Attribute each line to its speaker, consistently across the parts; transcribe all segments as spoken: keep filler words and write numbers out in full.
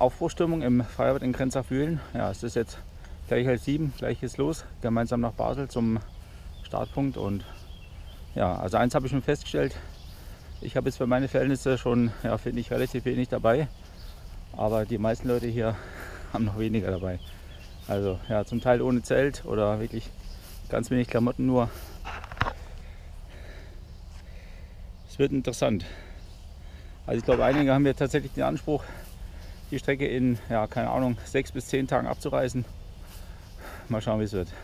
Speaker 1: Aufbruchstimmung im Freibad in Grenzach-Wühlen. Ja, es ist jetzt gleich halb sieben, gleich geht's los, gemeinsam nach Basel zum Startpunkt. Und ja, also eins habe ich schon festgestellt, ich habe jetzt für meine Verhältnisse schon, ja, finde ich, relativ wenig dabei, aber die meisten Leute hier haben noch weniger dabei. Also ja, zum Teil ohne Zelt oder wirklich ganz wenig Klamotten nur. Es wird interessant. Also ich glaube, einige haben ja tatsächlich den Anspruch, die Strecke in, ja, keine Ahnung, sechs bis zehn Tagen abzureisen. Mal schauen, wie es wird.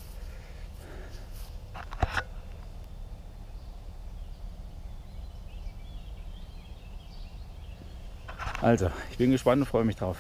Speaker 1: Also, ich bin gespannt und freue mich drauf.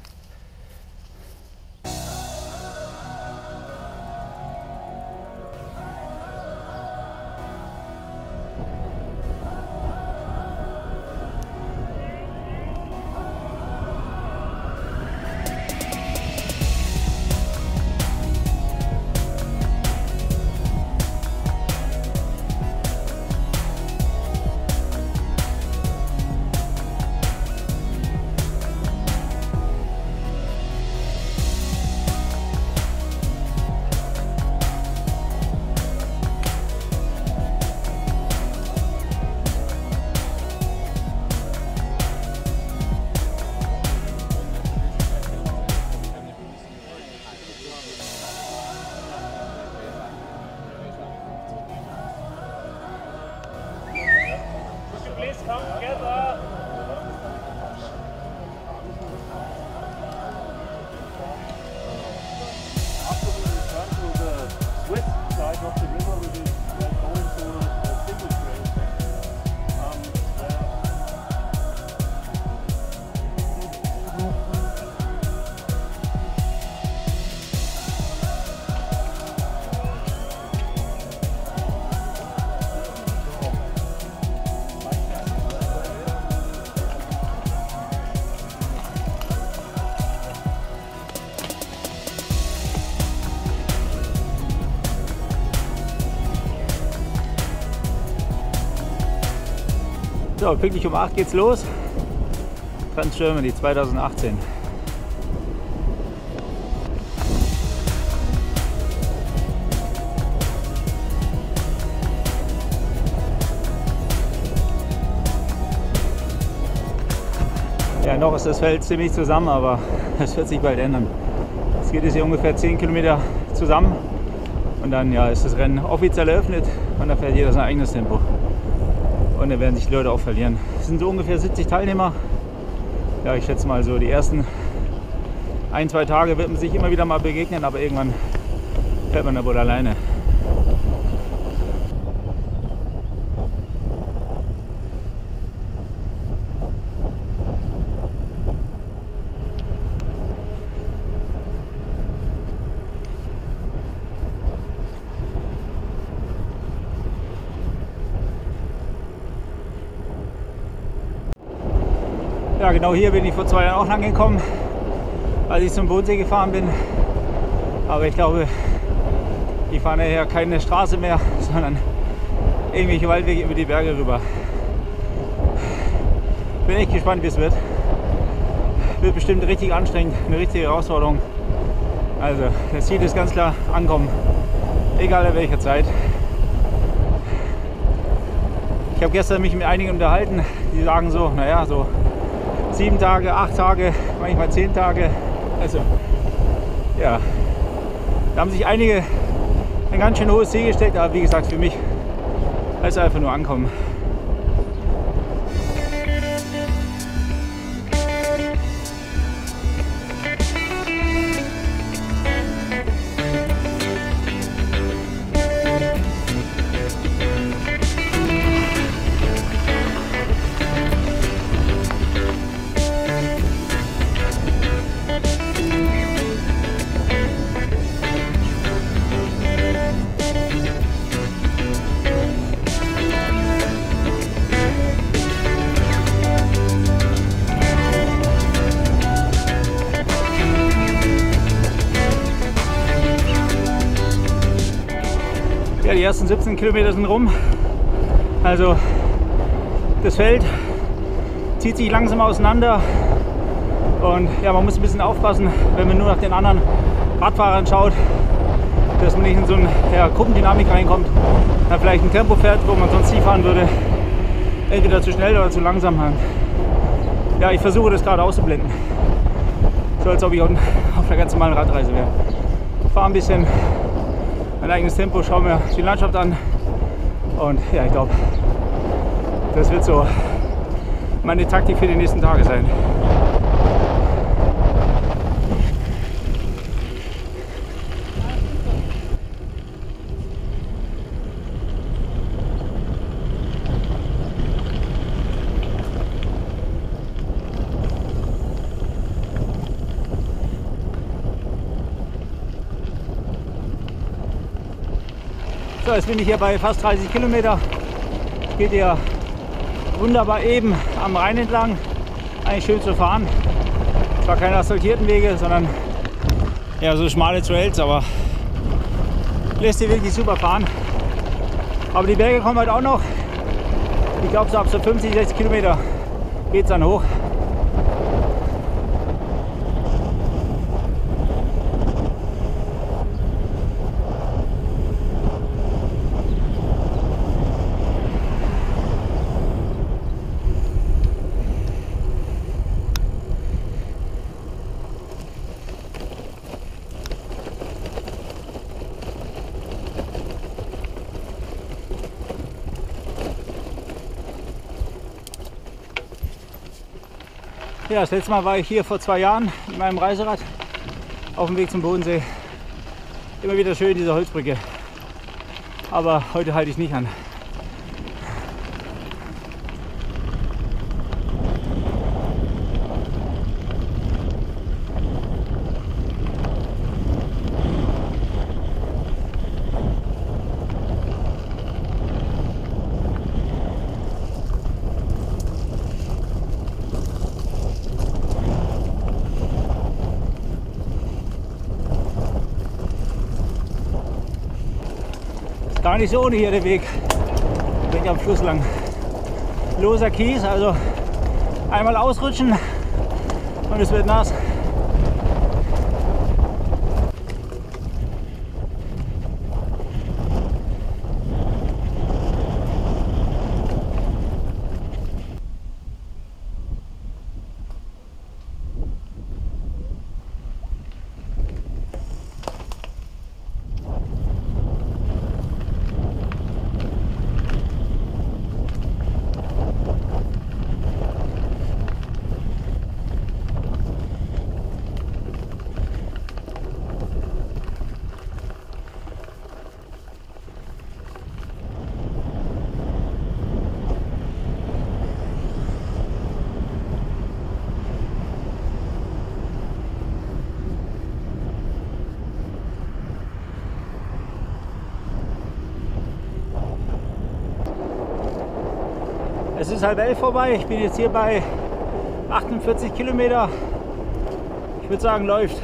Speaker 1: So, pünktlich um acht geht's los. Trans Germany zweitausendachtzehn. Ja, noch ist das Feld ziemlich zusammen, aber das wird sich bald ändern. Es geht jetzt hier ungefähr zehn Kilometer zusammen und dann, ja, ist das Rennen offiziell eröffnet und dann fährt jeder sein eigenes Tempo. Und dann werden sich die Leute auch verlieren. Es sind so ungefähr siebzig Teilnehmer. Ja, ich schätze mal so, die ersten ein, zwei Tage wird man sich immer wieder mal begegnen, aber irgendwann fährt man da wohl alleine. Ja, genau hier bin ich vor zwei Jahren auch lang gekommen, als ich zum Bodensee gefahren bin. Aber ich glaube, die fahren ja keine Straße mehr, sondern irgendwelche Waldwege über die Berge rüber. Bin echt gespannt, wie es wird. Wird bestimmt richtig anstrengend, eine richtige Herausforderung. Also, das Ziel ist ganz klar ankommen, egal in welcher Zeit. Ich habe gestern mich mit einigen unterhalten, die sagen so, naja, so sieben Tage, acht Tage, manchmal zehn Tage. Also, ja, da haben sich einige ein ganz schön hohes Ziel gesteckt, aber wie gesagt, für mich heißt es einfach nur ankommen. Ja, die ersten siebzehn Kilometer sind rum. Also das Feld zieht sich langsam auseinander Und ja, man muss ein bisschen aufpassen, wenn man nur nach den anderen Radfahrern schaut, dass man nicht in so eine ja, Gruppendynamik reinkommt, dann vielleicht ein Tempo fährt, wo man sonst nie fahren würde, entweder zu schnell oder zu langsam. Ja, ich versuche das gerade auszublenden, so als ob ich auf einer ganz normalen Radreise wäre. Ich fahre ein bisschen mein eigenes Tempo, schaue mir die Landschaft an und ja, ich glaube, das wird so meine Taktik für die nächsten Tage sein. So, jetzt bin ich hier bei fast dreißig Kilometer. Es geht hier wunderbar eben am Rhein entlang. Eigentlich schön zu fahren. Zwar keine asphaltierten Wege, sondern ja, so schmale Trails, aber lässt sich wirklich super fahren. Aber die Berge kommen halt auch noch. Ich glaube, so ab so fünfzig, sechzig Kilometer geht es dann hoch. Ja, das letzte Mal war ich hier vor zwei Jahren mit meinem Reiserad auf dem Weg zum Bodensee. Immer wieder schön diese Holzbrücke, aber heute halte ich nicht an. Gar nicht so ohne hier der Weg, Weg am Fluss lang. Loser Kies, also einmal ausrutschen und es wird nass. Es ist halb elf vorbei, ich bin jetzt hier bei achtundvierzig Kilometer. Ich würde sagen, läuft.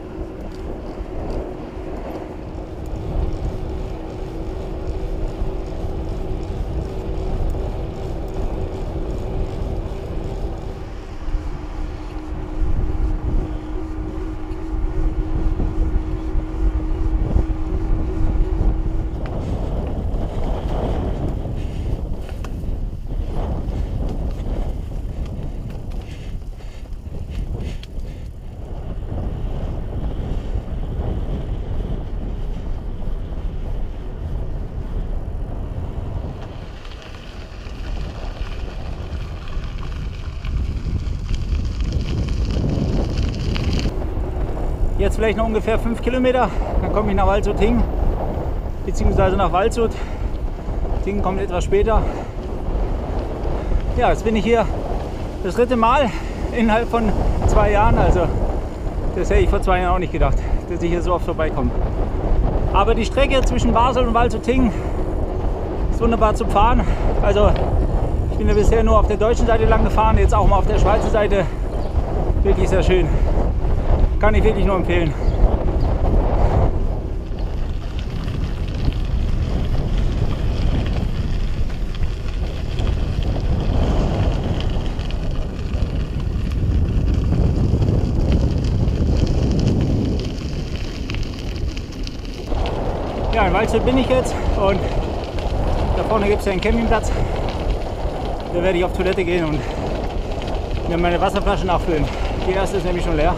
Speaker 1: Jetzt vielleicht noch ungefähr fünf Kilometer, dann komme ich nach Waldshut-Ting, beziehungsweise nach Waldshut. Ting kommt etwas später. Ja, jetzt bin ich hier das dritte Mal innerhalb von zwei Jahren. Also das hätte ich vor zwei Jahren auch nicht gedacht, dass ich hier so oft vorbeikomme. Aber die Strecke zwischen Basel und Waldshut-Ting ist wunderbar zu fahren. Also ich bin ja bisher nur auf der deutschen Seite lang gefahren, jetzt auch mal auf der Schweizer Seite. Wirklich sehr schön. Kann ich wirklich nur empfehlen. Ja, in Waldshut bin ich jetzt und da vorne gibt es ja einen Campingplatz. Da werde ich auf Toilette gehen und mir meine Wasserflasche nachfüllen. Die erste ist nämlich schon leer.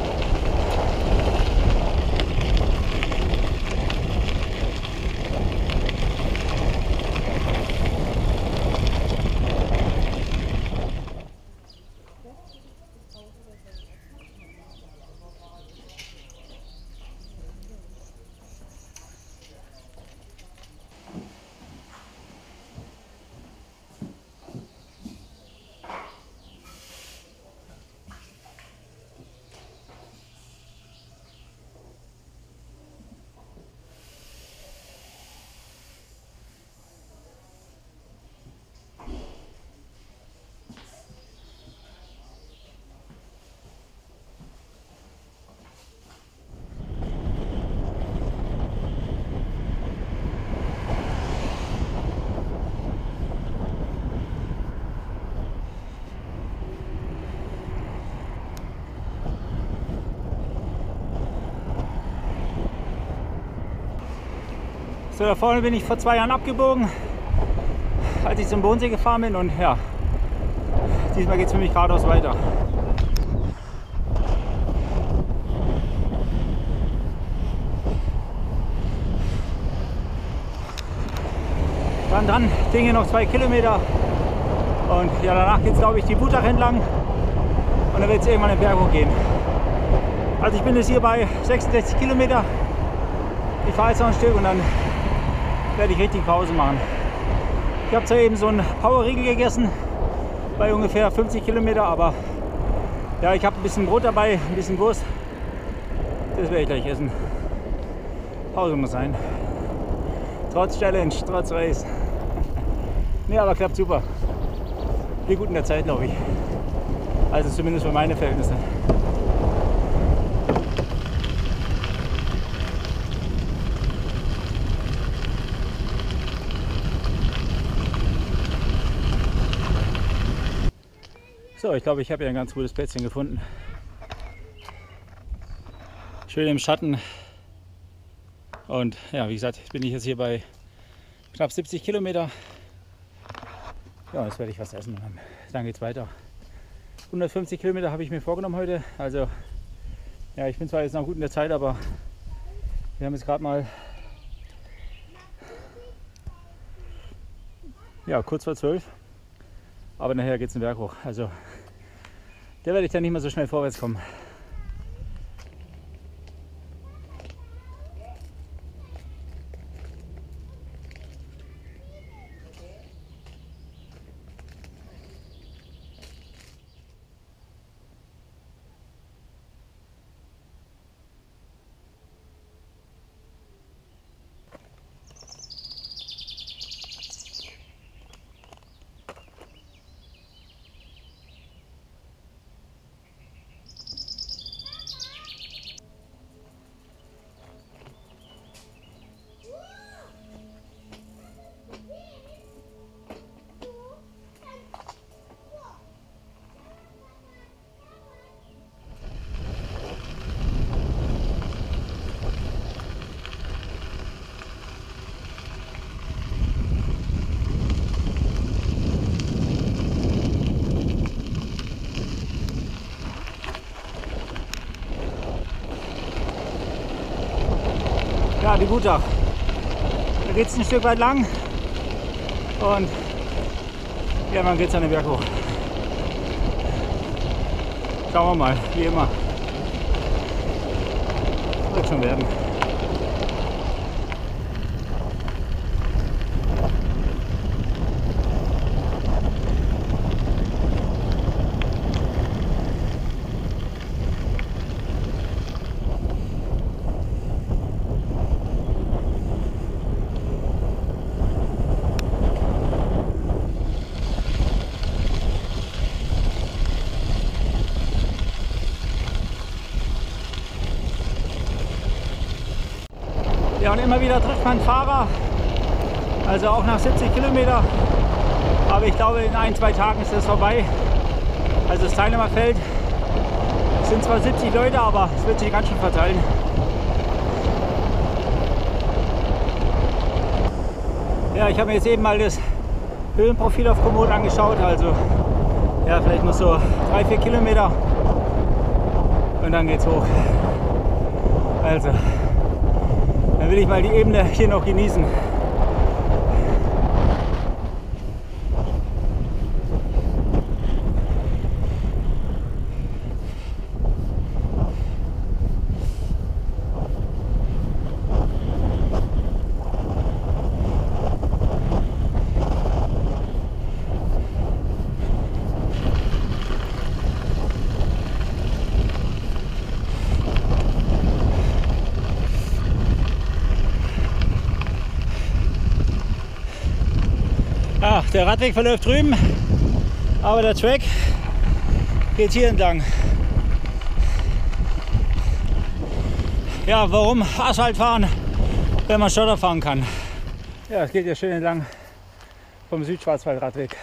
Speaker 1: So, da vorne bin ich vor zwei Jahren abgebogen, als ich zum Bodensee gefahren bin, und ja, diesmal geht es für mich geradeaus weiter. Dann dran, Dinge noch zwei Kilometer und ja, danach geht es, glaube ich, die Wutach entlang und dann wird es irgendwann den Berg hochgehen. Also ich bin jetzt hier bei sechsundsechzig Kilometer. Ich fahre jetzt noch ein Stück und dann werde ich richtig Pause machen. Ich habe zwar eben so einen Powerriegel gegessen bei ungefähr fünfzig Kilometer, aber ja, ich habe ein bisschen Brot dabei, ein bisschen Wurst. Das werde ich gleich essen. Pause muss sein. Trotz Challenge, trotz Race. Ne, aber klappt super. Bin gut in der Zeit, glaube ich. Also zumindest für meine Verhältnisse. So, ich glaube, ich habe ja ein ganz gutes Plätzchen gefunden. Schön im Schatten. Und ja, wie gesagt, bin ich jetzt hier bei knapp siebzig Kilometer. Ja, jetzt werde ich was essen und dann, dann geht es weiter. hundertfünfzig Kilometer habe ich mir vorgenommen heute. Also, ja, ich bin zwar jetzt noch gut in der Zeit, aber wir haben jetzt gerade mal ja, kurz vor zwölf. Aber nachher geht es den Berg hoch. Also, da werde ich dann nicht mehr so schnell vorwärts kommen. Ja, die Wutach. Da geht es ein Stück weit lang und irgendwann geht es an den Berg hoch. Schauen wir mal, wie immer. Wird schon werden. Ja, und immer wieder trifft man Fahrer, also auch nach siebzig Kilometer, aber ich glaube, in ein, zwei Tagen ist das vorbei. Also das Teilnehmerfeld sind zwar siebzig Leute, aber es wird sich ganz schön verteilen. Ja, ich habe mir jetzt eben mal das Höhenprofil auf Komoot angeschaut, also ja, vielleicht noch so drei, vier Kilometer und dann geht's hoch. Also, dann will ich mal die Ebene hier noch genießen. Ah, der Radweg verläuft drüben, aber der Track geht hier entlang. Ja, warum Asphalt fahren, wenn man Schotter fahren kann? Ja, es geht ja schön entlang vom Südschwarzwald-Radweg.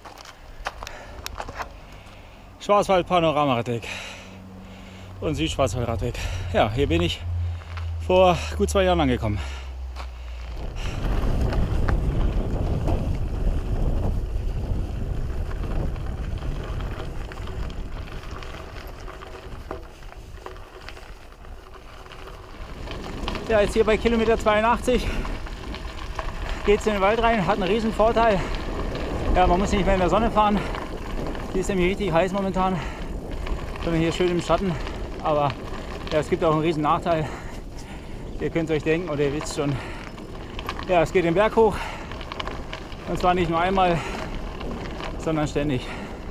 Speaker 1: Schwarzwald-Panorama-Radweg und Südschwarzwald-Radweg. Ja, hier bin ich vor gut zwei Jahren angekommen. Ja, jetzt hier bei Kilometer zweiundachtzig geht es in den Wald rein, hat einen riesen Vorteil. Ja, man muss nicht mehr in der Sonne fahren, die ist nämlich richtig heiß momentan, sondern hier schön im Schatten. Aber ja, es gibt auch einen riesen Nachteil. Ihr könnt euch denken oder ihr wisst schon, ja, es geht den Berg hoch und zwar nicht nur einmal, sondern ständig.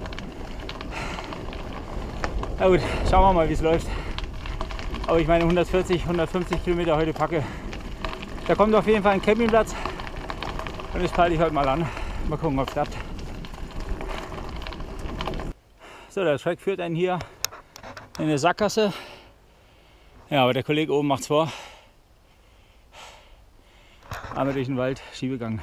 Speaker 1: Na gut, schauen wir mal, wie es läuft. Aber ich meine hundertvierzig, hundertfünfzig Kilometer heute packe. Da kommt auf jeden Fall ein Campingplatz und das peile ich heute mal an. Mal gucken, ob es klappt. So, der Track führt einen hier in eine Sackgasse. Ja, aber der Kollege oben macht's vor. Einmal durch den Wald, Schiebegang.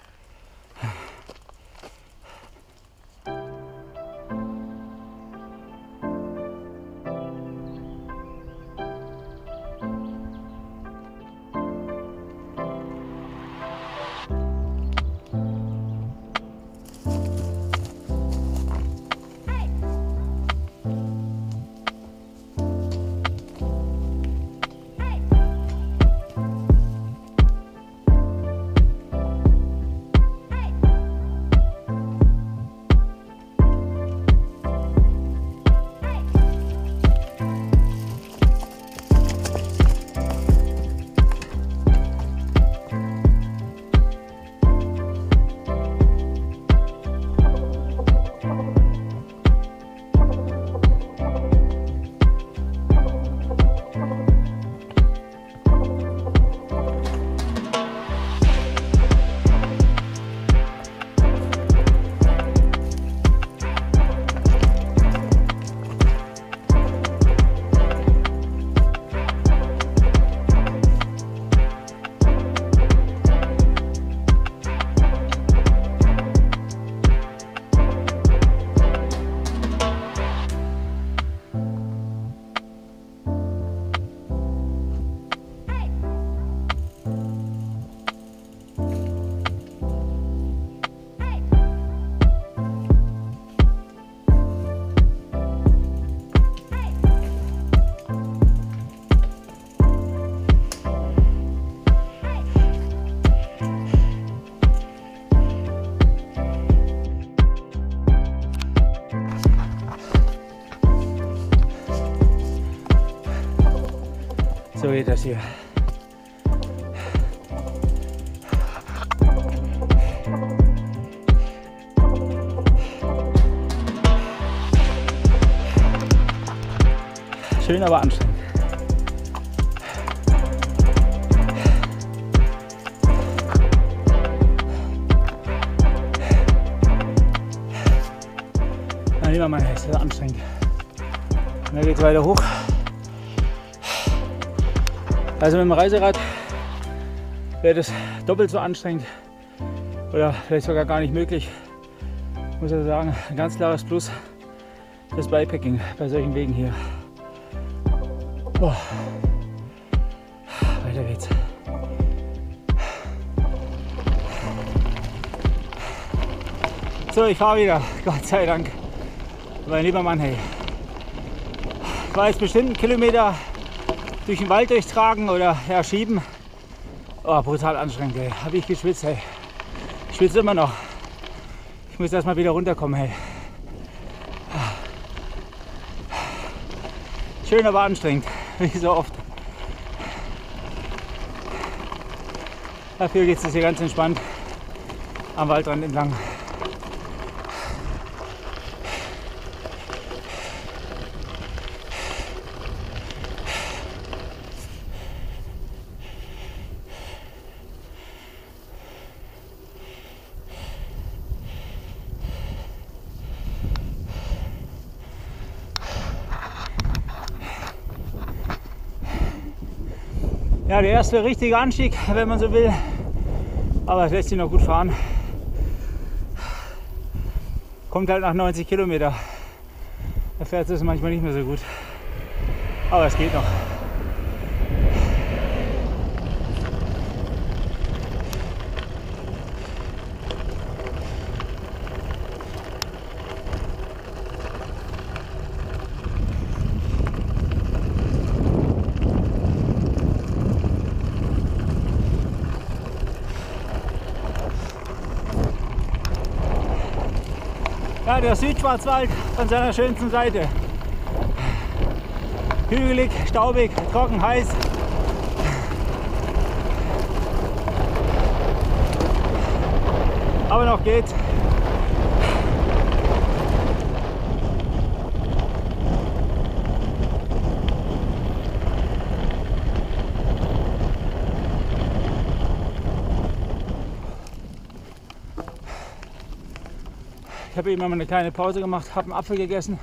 Speaker 1: So geht das hier. Schön, aber anstrengend. Mein lieber Mann, es ist anstrengend. Und dann geht es weiter hoch. Also mit dem Reiserad wäre das doppelt so anstrengend oder vielleicht sogar gar nicht möglich. Ich muss also sagen, ein ganz klares Plus das Bikepacking bei solchen Wegen hier. Oh. Weiter geht's. So, ich fahre wieder, Gott sei Dank. Mein lieber Mann, hey. Ich war jetzt bestimmt einen Kilometer durch den Wald durchtragen oder ja, schieben. Oh, brutal anstrengend, ey. Habe ich geschwitzt, hey. Ich schwitze immer noch. Ich muss erst mal wieder runterkommen, hey. Schön, aber anstrengend, wie so oft. Dafür geht es hier ganz entspannt am Waldrand entlang. Ja, der erste richtige Anstieg, wenn man so will, aber es lässt sich noch gut fahren. Kommt halt nach neunzig Kilometer. Da fährt es manchmal nicht mehr so gut, aber es geht noch. Ja, der Südschwarzwald von seiner schönsten Seite. Hügelig, staubig, trocken, heiß. Aber noch geht's. Ich habe eben mal eine kleine Pause gemacht, habe einen Apfel gegessen.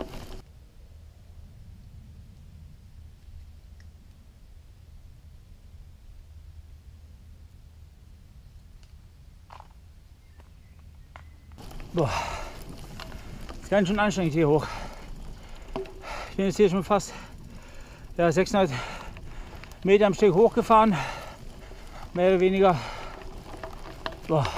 Speaker 1: Boah, ist ganz schön anstrengend hier hoch. Ich bin jetzt hier schon fast ja, sechshundert Meter am Stück hochgefahren, mehr oder weniger. Boah.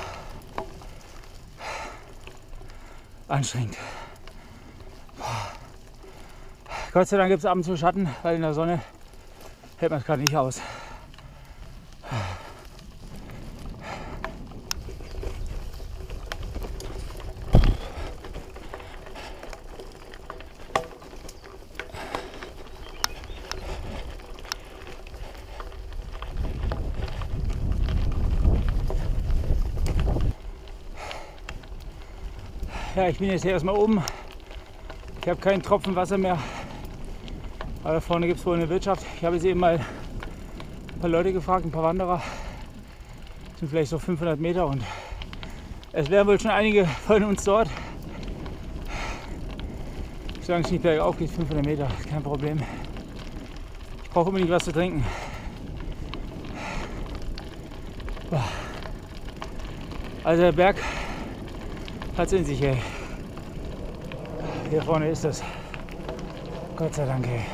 Speaker 1: Anstrengend. Boah. Gott sei Dank gibt es ab und zu Schatten, weil in der Sonne hält man es gerade nicht aus. Ja, ich bin jetzt hier erstmal oben. Ich habe keinen Tropfen Wasser mehr. Aber da vorne gibt es wohl eine Wirtschaft. Ich habe jetzt eben mal ein paar Leute gefragt, ein paar Wanderer. Das sind vielleicht so fünfhundert Meter und es wären wohl schon einige von uns dort. Solange es nicht bergauf geht, fünfhundert Meter, kein Problem. Ich brauche unbedingt was zu trinken. Also der Berg hat es in sich, ey. Hier vorne ist es. Gott sei Dank, ey.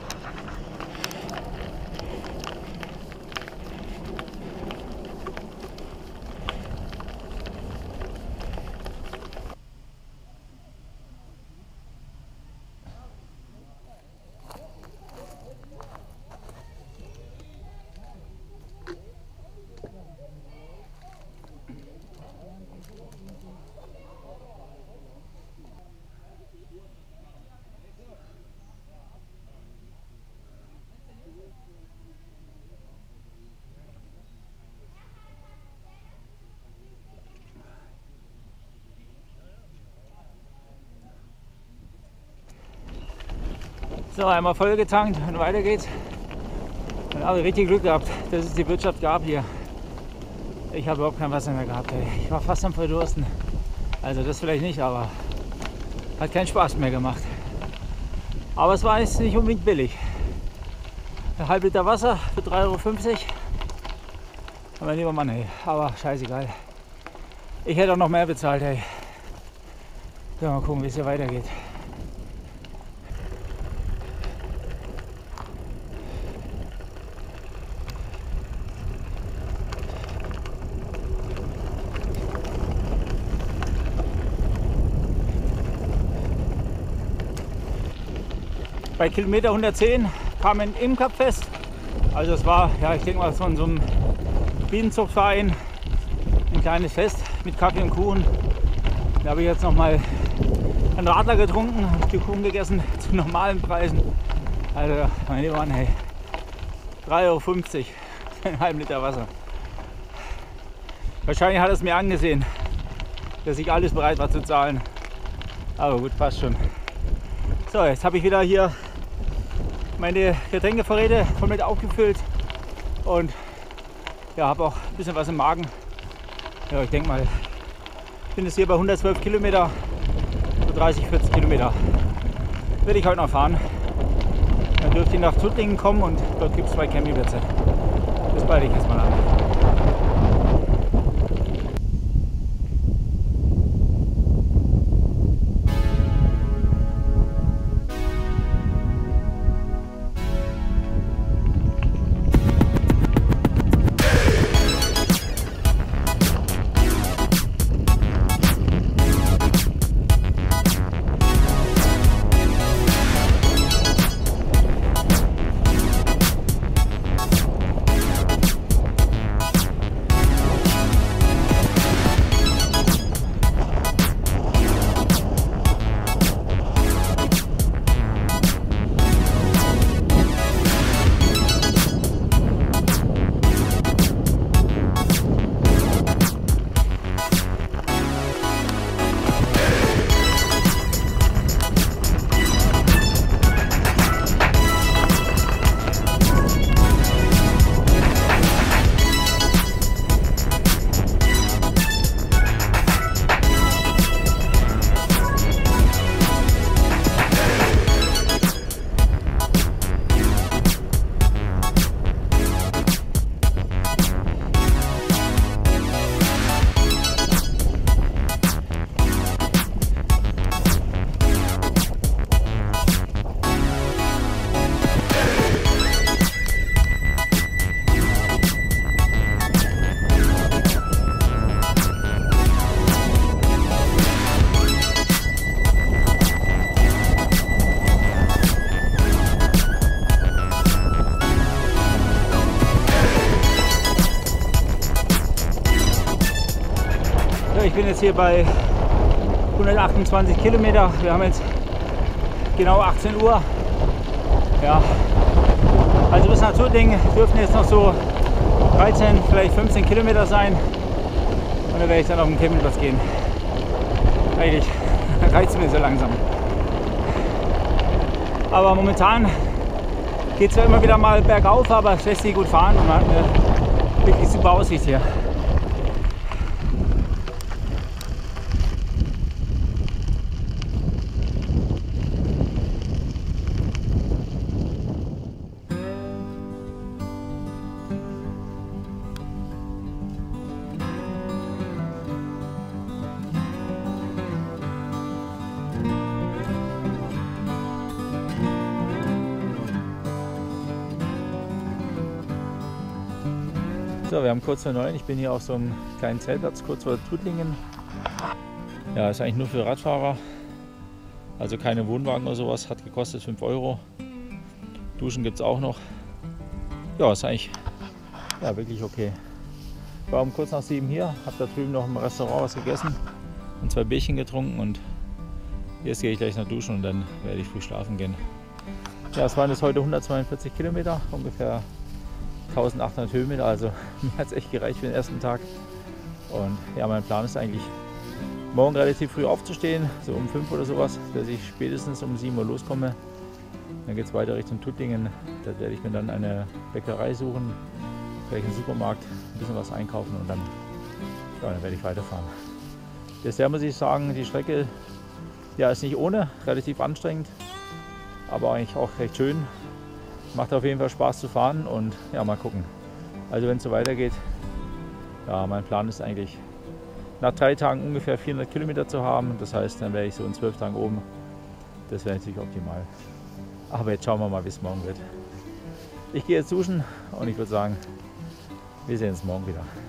Speaker 1: So, einmal voll getankt und weiter geht's. Dann habe ich richtig Glück gehabt, dass es die Wirtschaft gab hier. Ich habe überhaupt kein Wasser mehr gehabt. Ey. Ich war fast am Verdursten. Also das vielleicht nicht, aber hat keinen Spaß mehr gemacht. Aber es war jetzt nicht unbedingt billig. Ein halb Liter Wasser für drei Euro fünfzig. Mein lieber Mann, ey. Aber scheißegal. Ich hätte auch noch mehr bezahlt, ey. Ja, mal gucken, wie es hier weitergeht. Bei Kilometer hundertzehn kam ein Imkerfest. Also es war, ja, ich denke mal, von so einem Bienenzuchtverein ein kleines Fest mit Kaffee und Kuchen. Da habe ich jetzt noch mal einen Radler getrunken, ein Stück Kuchen gegessen zu normalen Preisen. Also mein lieber Mann, hey, drei Euro fünfzig für einen halben Liter Wasser. Wahrscheinlich hat er es mir angesehen, dass ich alles bereit war zu zahlen. Aber gut, passt schon. So, jetzt habe ich wieder hier meine Getränkevorräte komplett aufgefüllt und ja, habe auch ein bisschen was im Magen. Ja, ich denke mal, ich bin jetzt hier bei hundertzwölf Kilometer, so dreißig, vierzig Kilometer werde ich heute noch fahren. Dann dürfte ich nach Tuttlingen kommen und dort gibt es zwei Campingplätze. Bis bald, ich erstmal an. Ich bin jetzt hier bei hundertachtundzwanzig Kilometer. Wir haben jetzt genau achtzehn Uhr. Ja, also bis nach Tuttlingen dürften jetzt noch so dreizehn, vielleicht fünfzehn Kilometer sein. Und dann werde ich dann auf den Campingplatz gehen. Eigentlich reizt mir so langsam. Aber momentan geht es zwar immer wieder mal bergauf, aber es lässt sich gut fahren und man hat eine wirklich super Aussicht hier. So, wir haben kurz vor neun. Ich bin hier auf so einem kleinen Zeltplatz kurz vor Tuttlingen. Ja, ist eigentlich nur für Radfahrer. Also keine Wohnwagen oder sowas. Hat gekostet fünf Euro. Duschen gibt es auch noch. Ja, ist eigentlich ja, wirklich okay. Ich war um kurz nach sieben hier. Habe da drüben noch im Restaurant was gegessen und zwei Bierchen getrunken. Und jetzt gehe ich gleich nach duschen und dann werde ich früh schlafen gehen. Ja, es waren jetzt heute hundertzweiundvierzig Kilometer, ungefähr eintausendachthundert Höhenmeter, also mir hat es echt gereicht für den ersten Tag. Und ja, mein Plan ist eigentlich, morgen relativ früh aufzustehen, so um fünf oder sowas, dass ich spätestens um sieben Uhr loskomme. Dann geht es weiter Richtung Tuttlingen. Da werde ich mir dann eine Bäckerei suchen, vielleicht einen Supermarkt, ein bisschen was einkaufen und dann, ja, dann werde ich weiterfahren. Bisher muss ich sagen, die Strecke ja, ist nicht ohne, relativ anstrengend, aber eigentlich auch recht schön. Macht auf jeden Fall Spaß zu fahren und ja, mal gucken. Also wenn es so weitergeht, ja, mein Plan ist eigentlich nach drei Tagen ungefähr vierhundert Kilometer zu haben. Das heißt, dann wäre ich so in zwölf Tagen oben. Das wäre natürlich optimal. Aber jetzt schauen wir mal, wie es morgen wird. Ich gehe jetzt duschen und ich würde sagen, wir sehen uns morgen wieder.